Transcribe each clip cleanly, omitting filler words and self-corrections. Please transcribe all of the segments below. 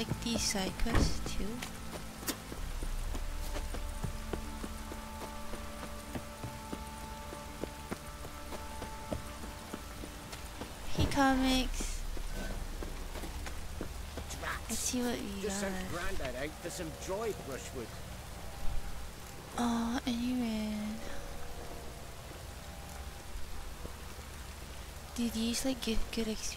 like these side quests too. Hey comics. Let's see what we Just sent got. Grandad out for some dry brushwood. Oh, and you ran. Do these like give good XP?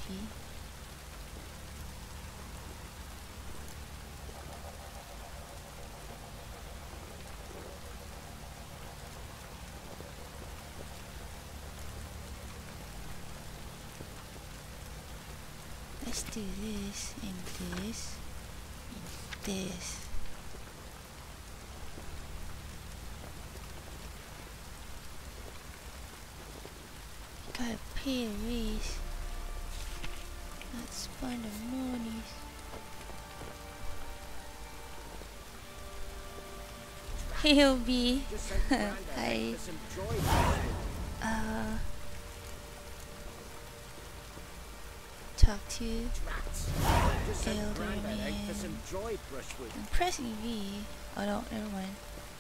Let's do this and this and this. Gotta pay the raise. Not spawn the monies. He'll be. Just sent Grandad out Hi. for some dry brushwood. Talk to Rats. Just sent Elder Grandad out man. for some dry brushwood. I'm pressing V. Oh no, never mind.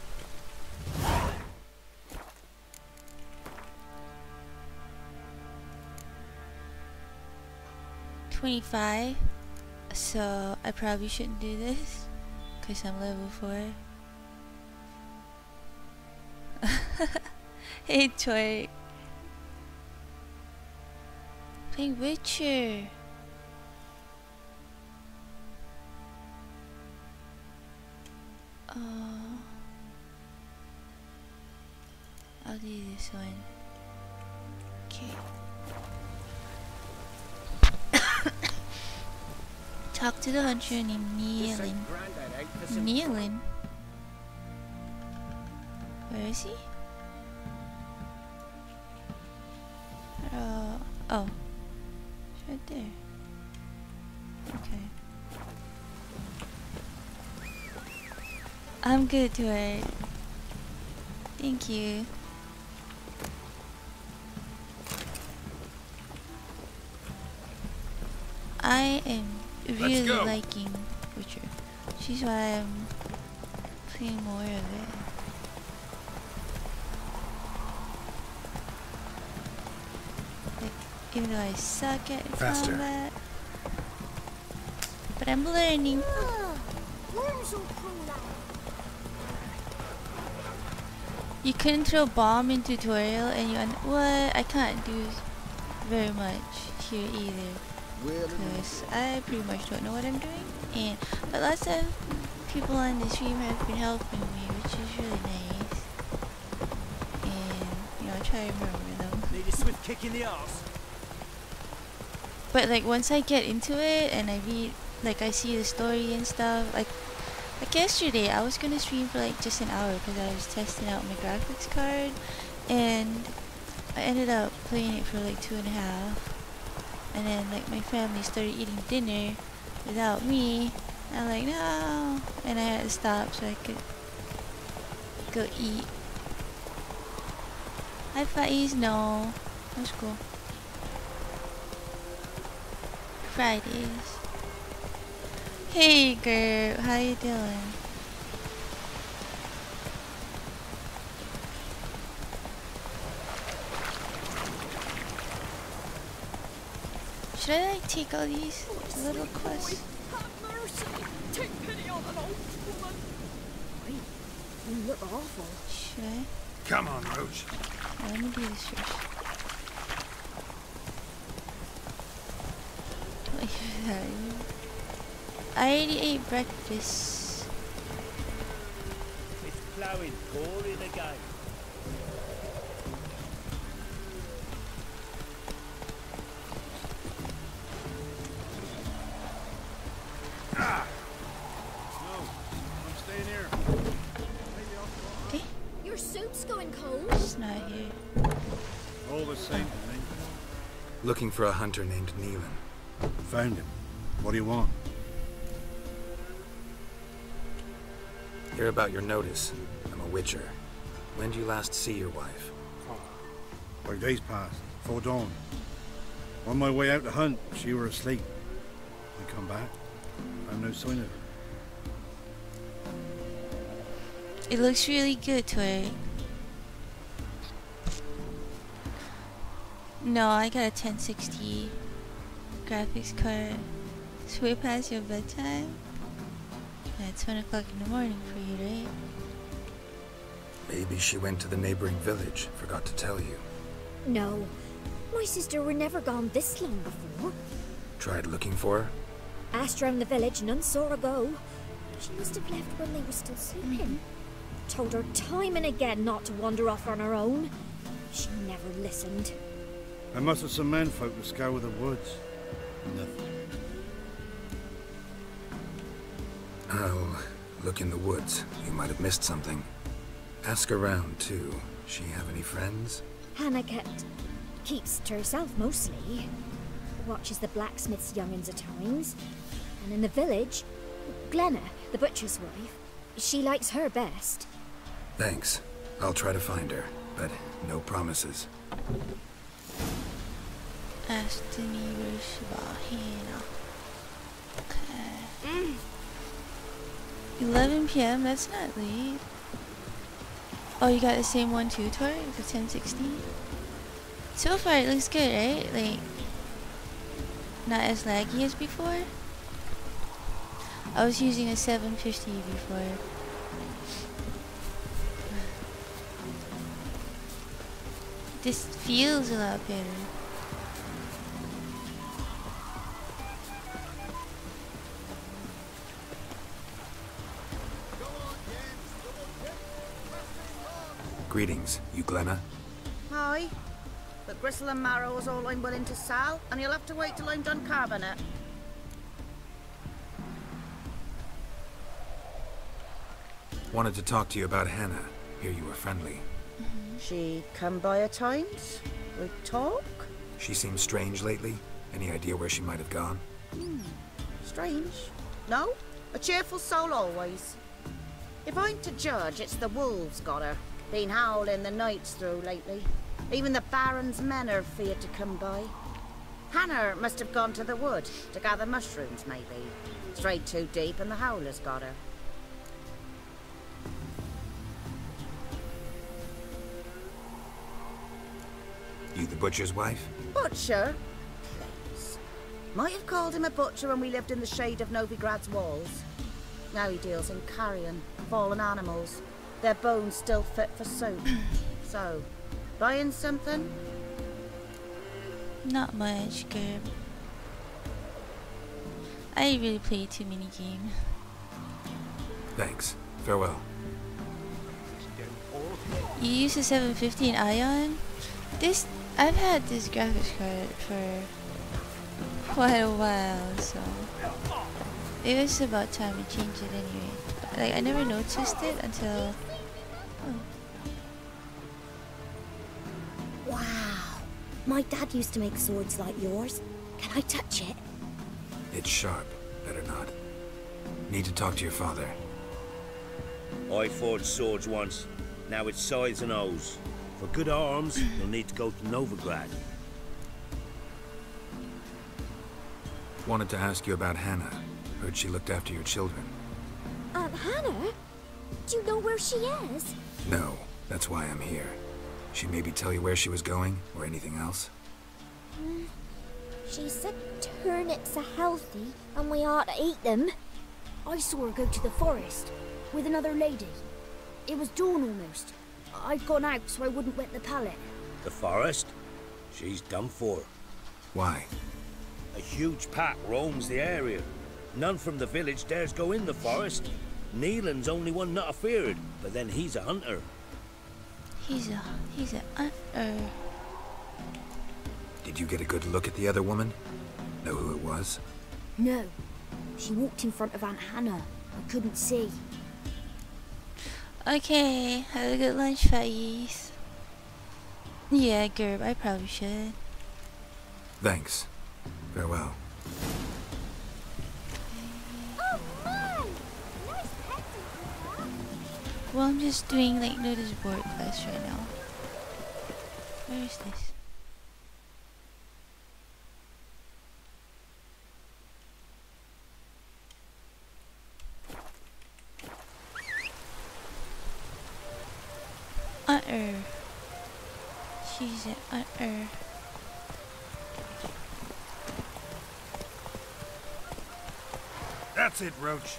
25, so I probably shouldn't do this because I'm level 4. Hey Toy. Playing Witcher. I'll do this one. Okay. Talk to the hunter named Just sent Nealon. Grandad out for some Nealon? Where is he? Oh. It's right there. Okay. I'm good to it. Thank you. I am really liking Witcher. Which is why I'm playing more of it. Like, even though I suck at combat. But I'm learning. You couldn't throw a bomb in tutorial and you what? I can't do very much here either. Because I pretty much don't know what I'm doing. But lots of people on the stream have been helping me, which is really nice. And, you know, I try to remember them. Need a swift kick in the arse. But like once I get into it and I read, like I see the story and stuff, like yesterday I was gonna stream for like just an hour because I was testing out my graphics card, and I ended up playing it for like 2.5, and then like my family started eating dinner without me. I'm like, no, and I had to stop so I could go eat. Hi Faiz, no, that's cool. Fridays. Hey girl, how you doing? Should I like take all these little quests? Have mercy! Take pity on an old woman! Wait, you look awful. Should I? Come on, Roach. Yeah, let me do this first. 25. I already ate breakfast. It's ploughing, pouring again. No, I'm staying here. Okay, Your soup's going cold. it's not here. All the same to me. Looking for a hunter named Nealon. Found him. What do you want? Hear about your notice. I'm a witcher. When did you last see your wife? 5 days passed, before dawn. On my way out to hunt, she were asleep. I come back, I'm no sign of her. It looks really good, Tori. No, I got a 1060 graphics card. It's way past your bedtime. Yeah, it's 1 o'clock in the morning for you, right? Maybe she went to the neighboring village. Forgot to tell you. No. My sister were never gone this long before. Tried looking for her? Asked round the village, none saw her go. She must have left when they were still sleeping. Told her time and again not to wander off on her own. She never listened. I must have some men folk to scour the woods. Nothing. I'll look in the woods. You might have missed something. Ask around, too. She have any friends? Hannah keeps to herself mostly. Watches the blacksmith's young'uns at times. And in the village, Glenna, the butcher's wife, she likes her best. Thanks. I'll try to find her, but no promises. Ask the neighbors about Hannah. Okay. 11 p.m. That's not late. Oh, you got the same one too, Tori? The 1060? So far it looks good, right? Like, not as laggy as before. I was using a 750 before. This feels a lot better. Greetings, you Glenna? Hi. But gristle and marrow is all I'm willing to sell, and you'll have to wait till I'm done carving it. Wanted to talk to you about Hannah. Hear you were friendly. She come by at times. We talk. She seems strange lately. Any idea where she might have gone? Strange. No, a cheerful soul always. If I'm to judge, it's the wolves got her. Been howling the nights through lately. Even the Baron's men are feared to come by. Hannah must have gone to the wood to gather mushrooms, maybe. Strayed too deep and the howlers got her. You the butcher's wife? Butcher? Please. Might have called him a butcher when we lived in the shade of Novigrad's walls. Now he deals in carrion, fallen animals. Their bones still fit for soup. So, buying something? Not much, girl. I really played too many games. Thanks. Farewell. You use a 750 in Ion? I've had this graphics card for quite a while, so it was about time to change it anyway. Like, I never noticed it until... Oh. Wow. My dad used to make swords like yours. Can I touch it? It's sharp. Better not. Need to talk to your father. I forged swords once. Now it's scythes and hoes. For good arms, you'll need to go to Novigrad. Wanted to ask you about Hannah. Heard she looked after your children. Hannah? Do you know where she is? No, that's why I'm here. She maybe tell you where she was going, or anything else? She said turnips are healthy and we ought to eat them. I saw her go to the forest with another lady. It was dawn almost. I'd gone out so I wouldn't wet the pallet. The forest? She's done for. Why? A huge pack roams the area. None from the village dares go in the forest. Neelan's only one not afeared, but then he's a hunter. He's a hunter. Did you get a good look at the other woman? Know who it was? No. She walked in front of Aunt Hannah. I couldn't see. Okay, have a good lunch, Faiz. Yeah, Gerb, I probably should. Thanks. Farewell. Oh my! Nice pencil. Well, I'm just doing like notice board quest right now. Where is this? her. She's an her. That's it, Roach.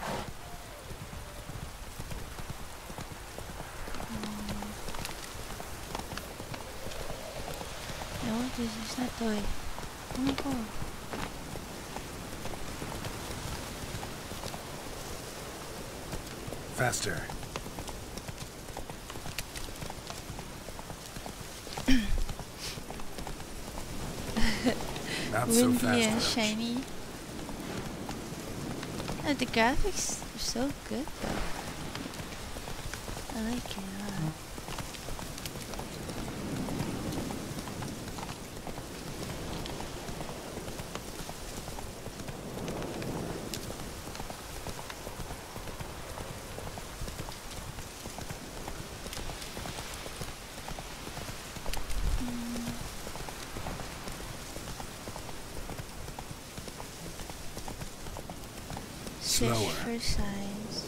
No, this is not toy. Oh my god. Faster. Not so Windy fast, and Roach. shiny. The graphics are so good though. I like it a lot. Slower. Search for signs.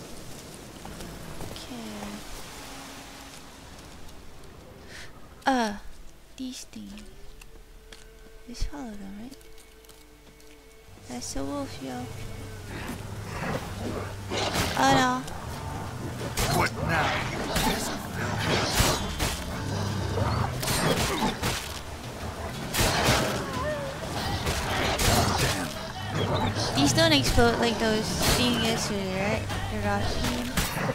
Okay. These things. Just follow them, right? That's a wolf, yo. Oh no. What now? These don't explode like those things yesterday, right? The Russian.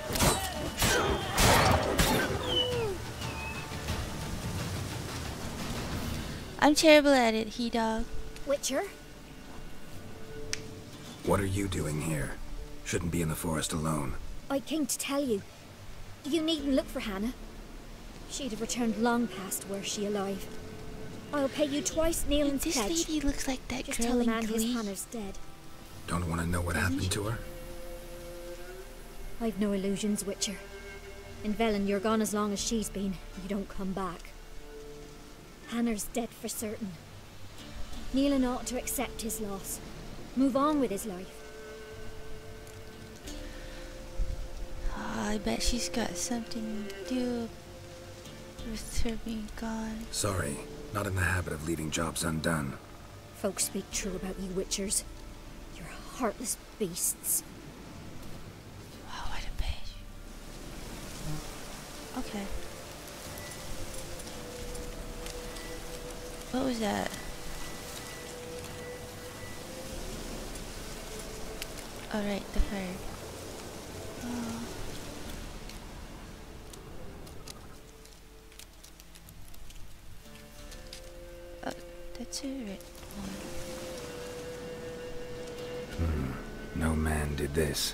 I'm terrible at it, he dog. Witcher? What are you doing here? Shouldn't be in the forest alone. I came to tell you. You needn't look for Hannah. She'd have returned long past were she alive. I'll pay you twice Nealon's This pledge. lady looks like that Just girl tell the in man his Glee. Hannah's dead. Don't want to know what happened to her? I've no illusions, Witcher. In Velen, you're gone as long as she's been. You don't come back. Hannah's dead for certain. Nealon ought to accept his loss. Move on with his life. Oh, I bet she's got something to do with her being gone. Sorry, not in the habit of leaving jobs undone. Folks speak true about you Witchers. You're heartless beasts. Wow, what a page. Okay. What was that? Alright, the fire. Oh. Oh, that's a red one. No man did this.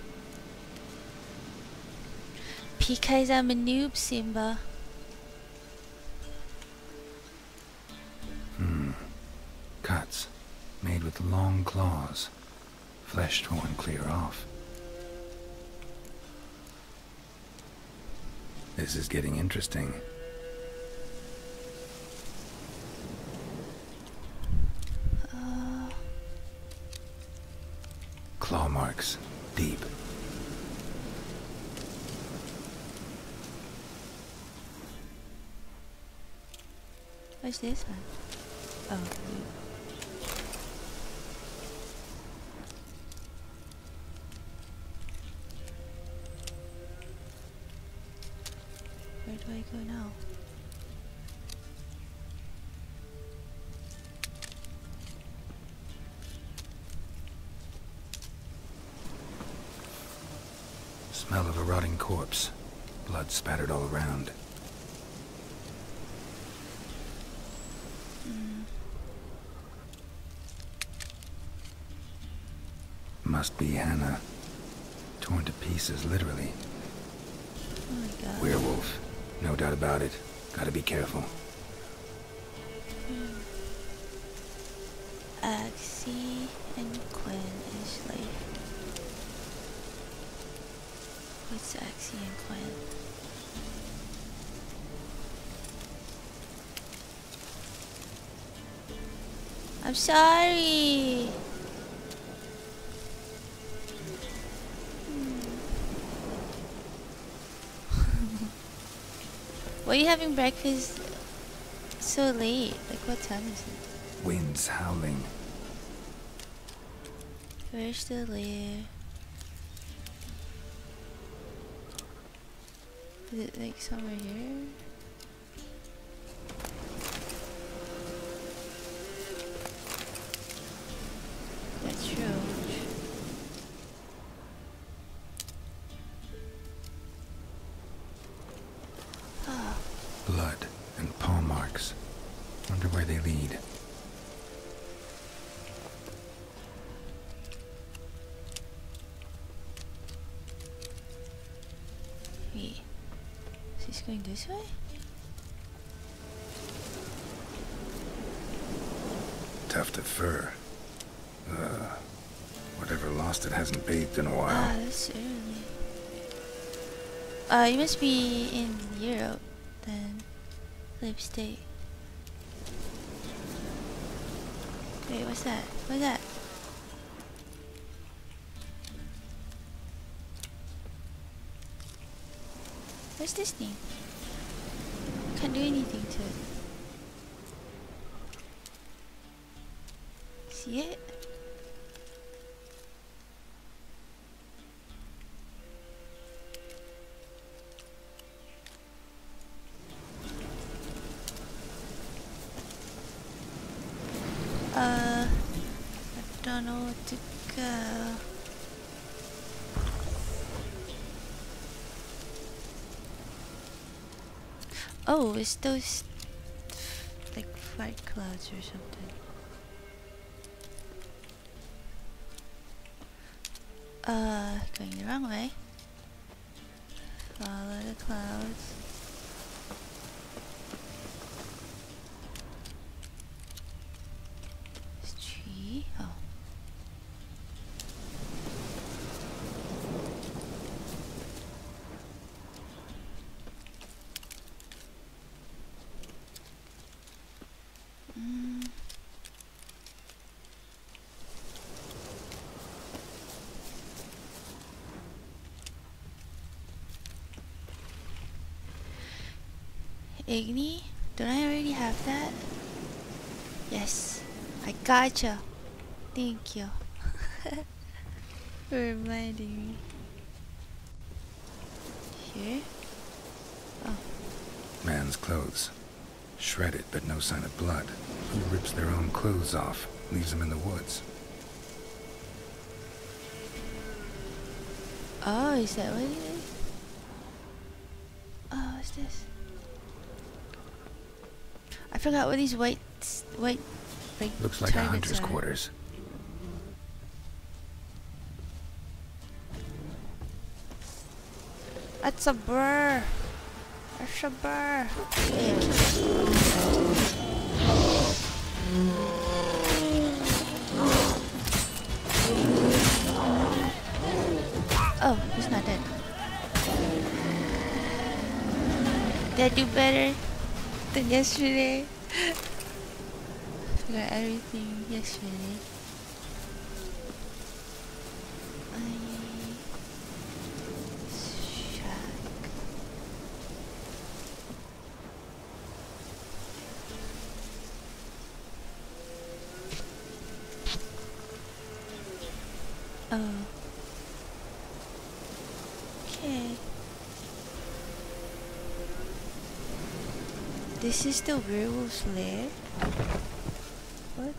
Because I'm a noob, Simba. Cuts, made with long claws. Flesh torn clear off. This is getting interesting. Claw marks, deep. What's this one? Oh, blue. Where do I go now? Smell of a rotting corpse. Blood spattered all around. Must be Hannah. Torn to pieces, literally. Oh my god. Werewolf. No doubt about it. Gotta be careful. Axie and Quinn is like... What's Axie and Quinn? I'm sorry! Why are you having breakfast so late? Like, what time is it? Winds howling. Where's the lair? Is it like somewhere here? That's true. Ah. Blood and paw marks. Wonder where they lead. Wait. Is this going this way? Tuft of fur. Whatever lost it hasn't bathed in a while. Ah, that's early. You must be in Europe then. Lipstick. Wait, what's that? What's that? Where's this thing? Can't do anything to it. See it? I don't know where to go. Oh, it's those like white clouds or something. Going the wrong way. Follow the clouds. This tree. Oh. Igni? Don't I already have that? Yes. I gotcha. Thank you. For reminding me. Here? Oh. Man's clothes. Shredded, but no sign of blood. Who rips their own clothes off, leaves them in the woods? Oh, is that what it is? Oh, what's this? I forgot what these white like, looks like a targets hunter's are. quarters. That's a burr. That's a burr. Oh, he's not dead. Did I do better than yesterday? Forgot everything yesterday. Oh. Okay. This is the werewolf's lair? What?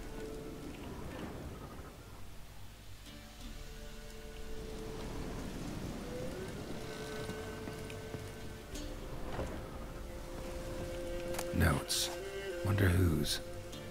Notes. Wonder whose.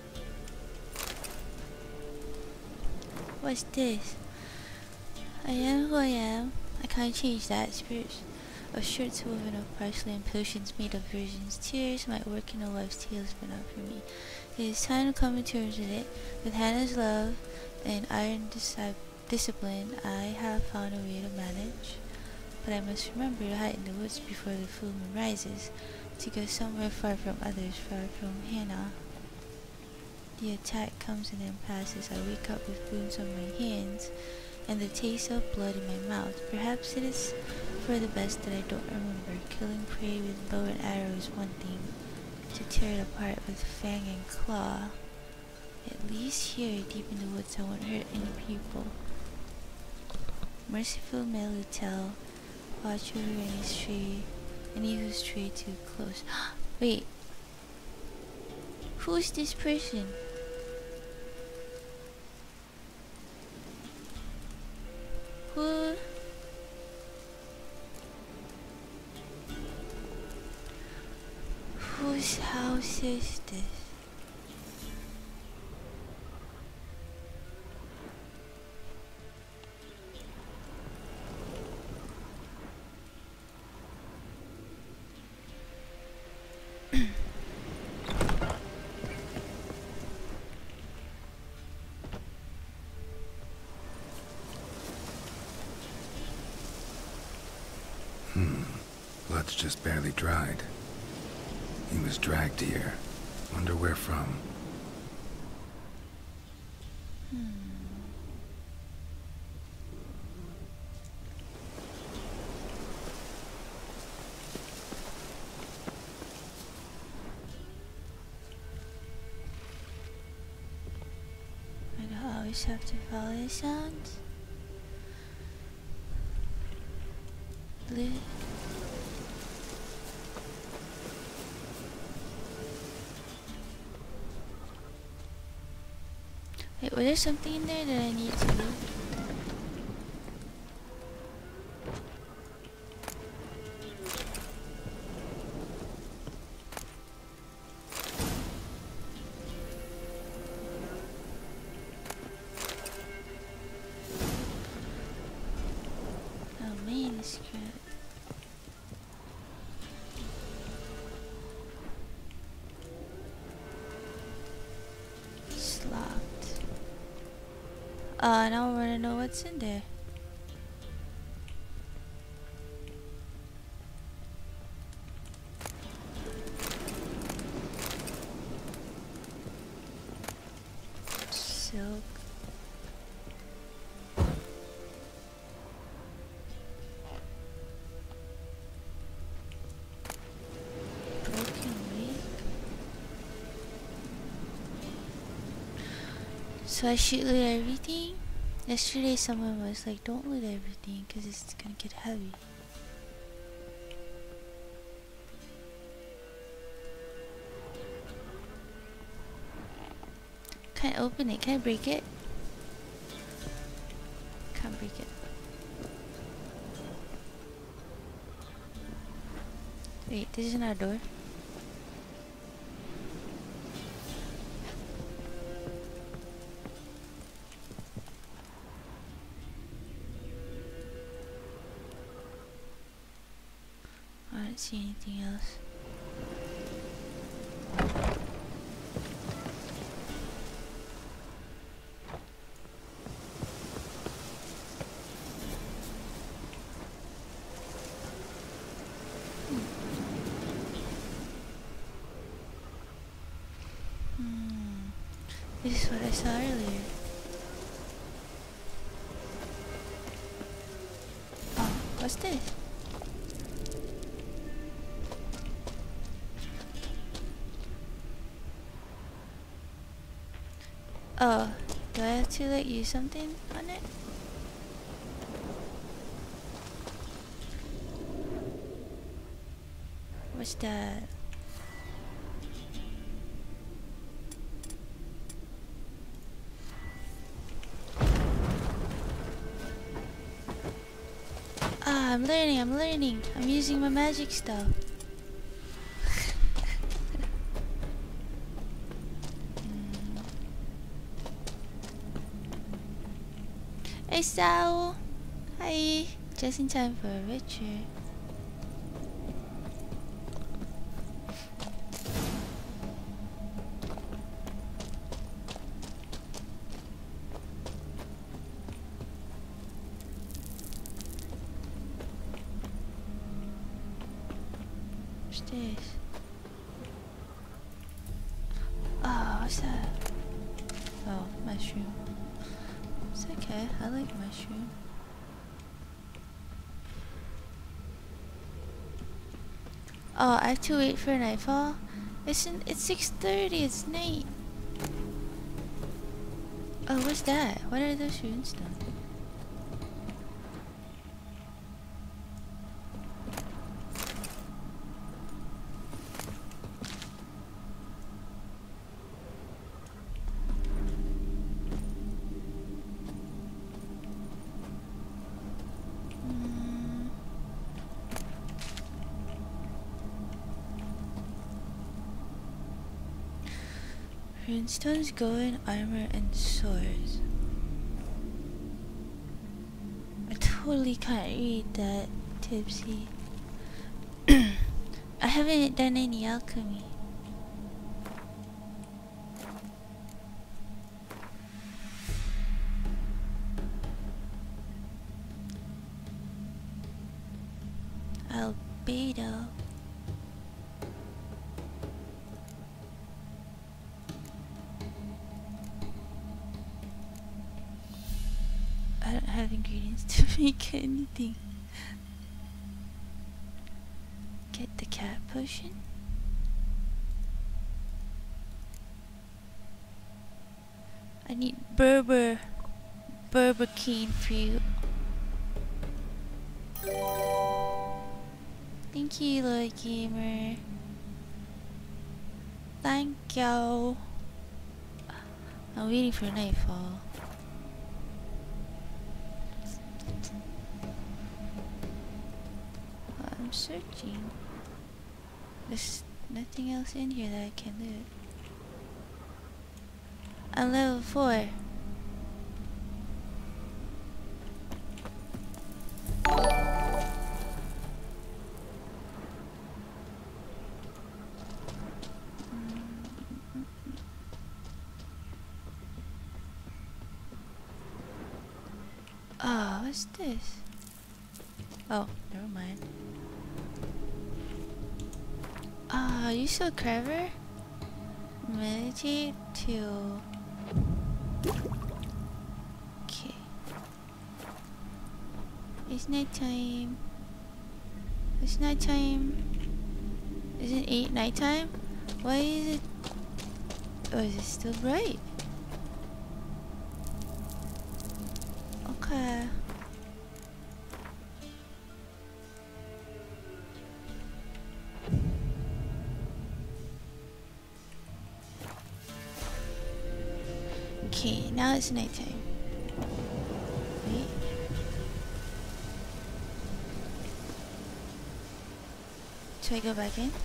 What's this? I am who I am. I can't change that. Spirits of shirts woven of parsley and potions made of virgin's tears. My work in a wife's tale has been up for me. It is time to come to terms with it. With Hannah's love and iron discipline, I have found a way to manage. But I must remember to hide in the woods before the full moon rises, to go somewhere far from others, far from Hannah. The attack comes and then passes. I wake up with wounds on my hands and the taste of blood in my mouth. Perhaps it is for the best that I don't remember. Killing prey with bow and arrow is one thing. To tear it apart with fang and claw. At least here, deep in the woods, I won't hurt any people. Merciful Melitele, watch over any who stray too close. Wait. Who's this person? Whose house is this? Blood's just barely dried. He was dragged here. Wonder where from. I don't always have to follow the sounds. Wait, was there something in there that I need to do? Oh, manuscript. It's locked. Now I wanna know what's in there. Silk. Broken wig. So I should loot everything? Yesterday someone was like, don't loot everything because it's gonna get heavy. Can't open it. Can I break it? Can't break it. Wait, this is another door. I don't see anything else. This is what I saw earlier. Oh, what's this? Oh, do I have to like use something on it? What's that? Ah, I'm learning. I'm using my magic stuff. Hey Sao! Hi! Just in time for a ritual. What's this? Oh, what's that? Oh, mushroom. It's okay, I like mushroom. Oh, I have to wait for nightfall? It's 6:30, it's night. Oh, what's that? What are those runes done? Runestones go in armor and swords. I totally can't read that, Tipsy. I haven't done any alchemy. Albedo. I don't have ingredients to make anything. Get the cat potion. I need Berber cane fruit. Thank you, Lord Gamer. Thank you. I'm waiting for nightfall. I'm searching. There's nothing else in here that I can loot. I'm level 4. Oh, what's this? Oh, never mind. Ah, you're so clever. Meditate to... Okay. It's nighttime. It's nighttime. Is it 8 nighttime? Why is it... Oh, is it still bright? Okay. Okay, now it's nighttime. Wait. Should I go back in?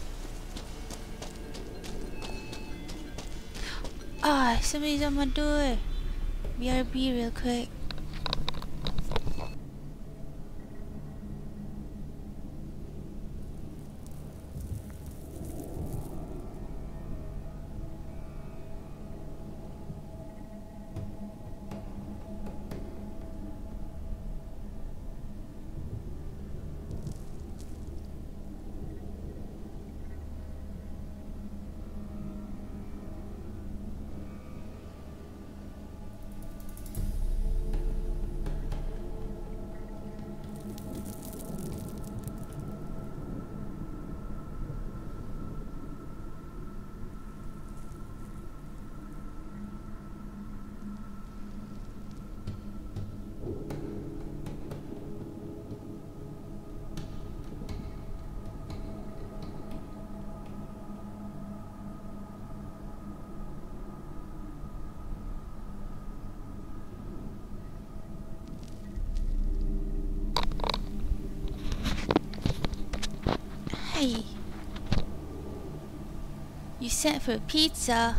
Ah, somebody's on my door. BRB real quick. Hey, you sent for pizza.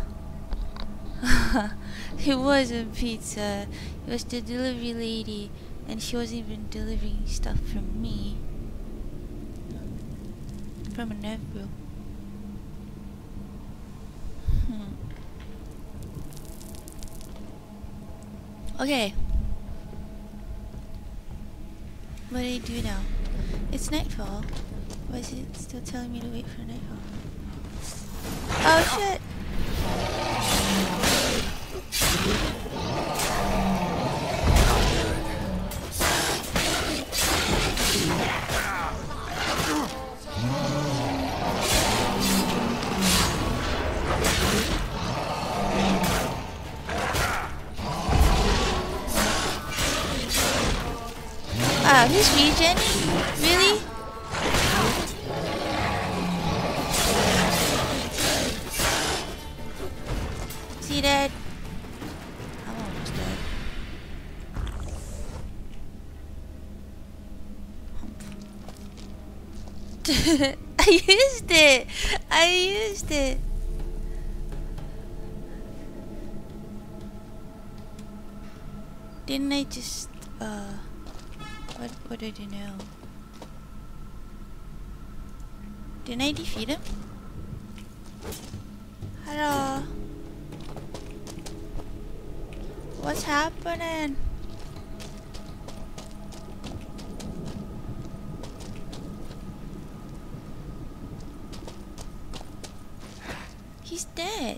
It wasn't pizza. It was the delivery lady, and she wasn't even delivering stuff from me. From a nephew. Okay. What do I do now? It's nightfall. Why is it still telling me to wait for nightfall? Oh shit! Oh, he's regen? Really? Is he dead? I'm almost dead. I used it! I used it! Didn't I just, what did I do now? Didn't I defeat him? Hello? What's happening? He's dead.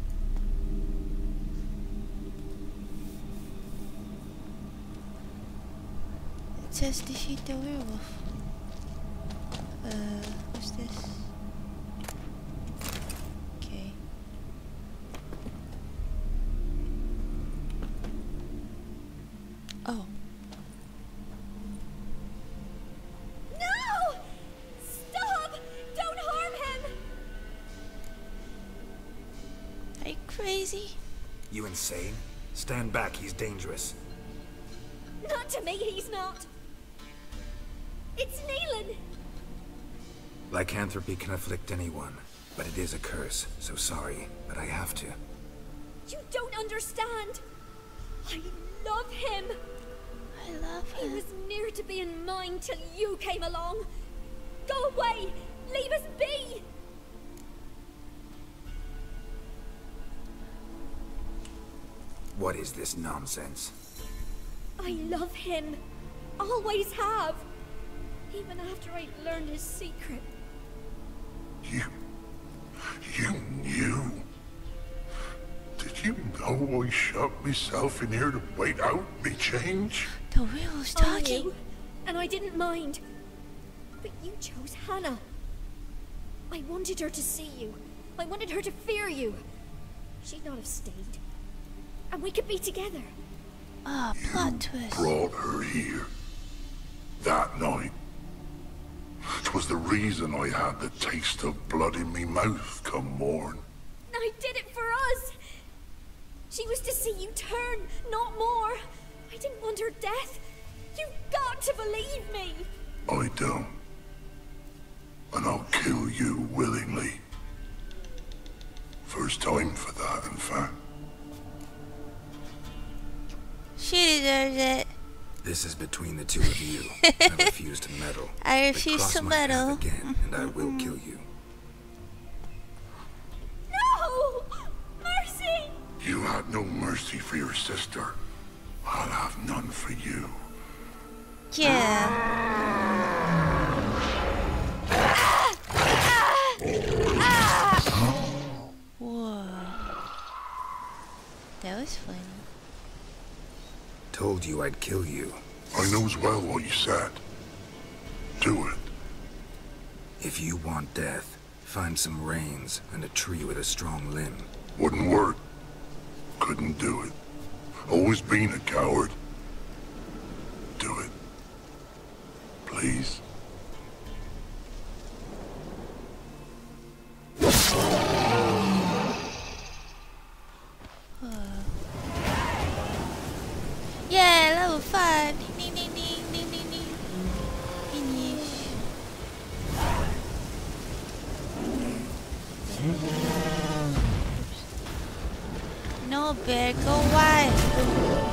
It says defeat the werewolf. What's this? Okay. Oh. No! Stop! Don't harm him! Are you crazy? You insane? Stand back, he's dangerous. Not to me, he's not. It's Neelan. Lycanthropy can afflict anyone, but it is a curse, so sorry, but I have to. You don't understand. I love him. I love He him. was near to being mine till you came along. Go away! Leave us be! What is this nonsense? I love him. Always have. Even after I learned his secret. You knew? Did you know I shut myself in here to wait out me change? The werewolf's I talking. knew, and I didn't mind. But you chose Hannah. I wanted her to see you. I wanted her to fear you. She'd not have stayed. And we could be together. Ah, plot twist. Brought her here. That night. 'Twas the reason I had the taste of blood in me mouth come morn. I did it for us. She was to see you turn, not more. I didn't want her death. You've got to believe me. I don't. And I'll kill you willingly. First time for that, in fact. She deserves it. This is between the two of you. I refuse to meddle. I But refuse cross to my path meddle. again, and I will kill you. No! Mercy! You had no mercy for your sister. I'll have none for you. Yeah. Whoa. That was funny. Told you I'd kill you. I knows well what you said. Do it. If you want death, find some reins and a tree with a strong limb. Wouldn't work. Couldn't do it. Always been a coward. Do it. Please. Yeah, level 5. Ding, ding, ding, ding, ding, ding. Finish. No, bear, go wide.